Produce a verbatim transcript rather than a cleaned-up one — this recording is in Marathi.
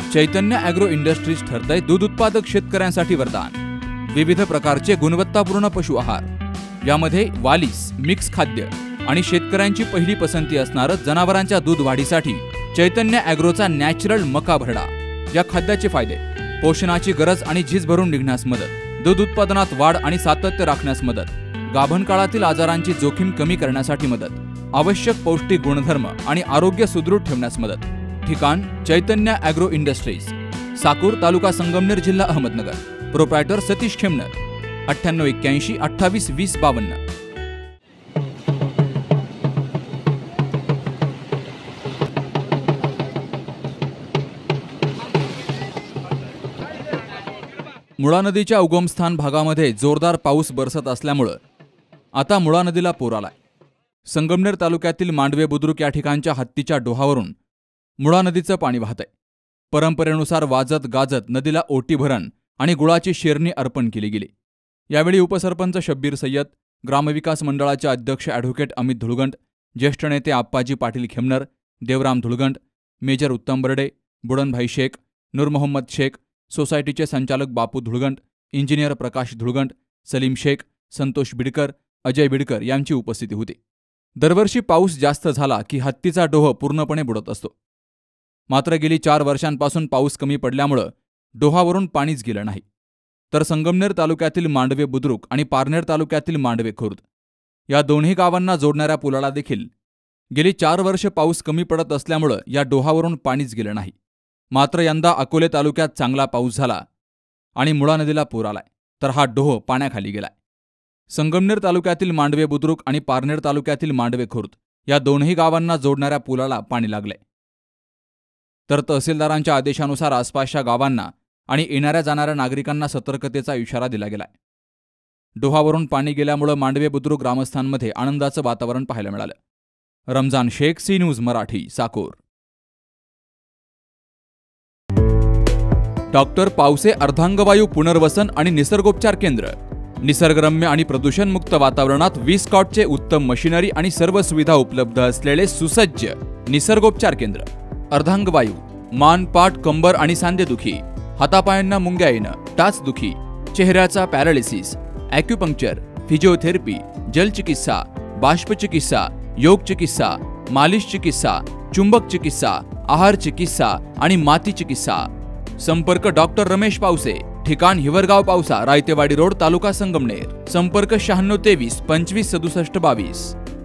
चैतन्य ॲग्रो इंडस्ट्रीज ठरतंय दूध उत्पादक शेतकऱ्यांसाठी वरदान। विविध प्रकारचे गुणवत्तापूर्ण पशु आहार, यामध्ये वालीस, मिक्स खाद्य आणि शेतकऱ्यांची पहिली पसंती असणारं जनावरांच्या दूध वाढीसाठी चैतन्य ॲग्रोचा नॅचरल मका भरडा। या खाद्याचे फायदे: पोषणाची गरज आणि झीज भरून निघण्यास मदत, दूध उत्पादनात वाढ आणि सातत्य राखण्यास मदत, गाभण काळातील आजारांची जोखीम कमी करण्यासाठी मदत, आवश्यक पौष्टिक गुणधर्म आणि आरोग्य सुदृढ ठेवण्यास मदत। ठिकाण: चैतन्य ॲग्रो इंडस्ट्रीज, साकूर, तालुका संगमनेर, जिल्हा अहमदनगर। प्रोप्रायटर सतीश खेमनर, अठ्ठ्याण्णव एक्क्याऐंशी अठ्ठावीस वीस बावन्न। मुळा नदीच्या उगमस्थान भागामध्ये जोरदार पाऊस बरसत असल्यामुळे आता मुळा नदीला पूर आलाय। संगमनेर तालुक्यातील मांडवे बुद्रुक या ठिकाणच्या हत्तीच्या डोहावरून मुळा नदीचं पाणी वाहतंय। परंपरेनुसार वाजत गाजत नदीला ओटी भरण आणि गुळाची शेरणी अर्पण केली गेली। यावेळी उपसरपंच शब्बीर सय्यद, ग्रामविकास मंडळाचे अध्यक्ष ॲडव्होकेट अमित धुळगंट, ज्येष्ठ नेते आप्पाजी पाटील खेमनर, देवराम धुळगंट, मेजर उत्तम बर्डे, बुडनभाई शेख, नूर मोहम्मद शेख, सोसायटीचे संचालक बापू धुळगंट, इंजिनियर प्रकाश धुळगंट, सलीम शेख, संतोष बिडकर, अजय बिडकर यांची उपस्थिती होती। दरवर्षी पाऊस जास्त झाला की हत्तीचा डोह पूर्णपणे बुडत असतो। मात्र गेली चार वर्षांपासून पाऊस कमी पडल्यामुळे डोहावरून पाणीच गेलं नाही। तर संगमनेर तालुक्यातील मांडवे बुद्रुक आणि पारनेर तालुक्यातील मांडवे खुर्द या दोन्ही गावांना जोडणाऱ्या पुलाला देखील गेली चार वर्ष पाऊस कमी पडत असल्यामुळे या डोहावरून पाणीच गेलं नाही। मात्र यंदा अकोले तालुक्यात चांगला पाऊस झाला आणि मुळा नदीला पूर आलाय, तर हा डोह पाण्याखाली गेलाय। संगमनेर तालुक्यातील मांडवे बुद्रुक आणि पारनेर तालुक्यातील मांडवे खुर्द या दोन्ही गावांना जोडणाऱ्या पुलाला पाणी लागले। तर तहसीलदारांच्या आदेशानुसार आसपासच्या गावांना आणि येणाऱ्या जाणाऱ्या नागरिकांना सतर्कतेचा इशारा दिला गेलाय। डोहावरून पाणी गेल्यामुळे मांडवे बुद्रुक ग्रामस्थांमध्ये आनंदाचं वातावरण पाहायला मिळालं। Ramzan Shaikh, C news Marathi, Sakur. Doctor Pawase अर्धांगवायू पुनर्वसन आणि निसर्गोपचार केंद्र, निसर्गरम्य आणि प्रदूषणमुक्त वातावरणात वीस कॉटचे उत्तम मशिनरी आणि सर्व सुविधा उपलब्ध असलेले सुसज्ज निसर्गोपचार केंद्र। अर्धांगवायू, मान, पाठ, कंबर आणि सांधेदुखी, हातापायांना मुंग्या येणं, टाचदुखी, चेहऱ्याचा पॅरालिसिस, ॲक्युपंक्चर, फिजिओथेरपी, जलचिकित्सा, बाष्पचिकित्सा, योग चिकित्सा, मालिश चिकित्सा, चुंबक चिकित्सा, आहार चिकित्सा आणि माती चिकित्सा। संपर्क डॉक्टर रमेश पावसे, ठिकाण हिवरगाव पावसा, रायतेवाडी रोड, तालुका संगमनेर। संपर्क शहाण्णव तेवीस पंचवीस सदुसष्ट बावीस।